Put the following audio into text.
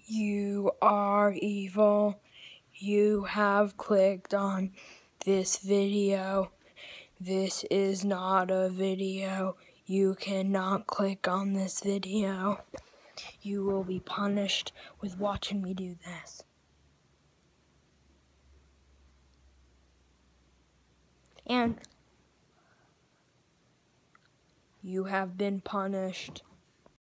You are evil. You have clicked on this video. This is not a video. You cannot click on this video. You will be punished with watching me do this. And you have been punished.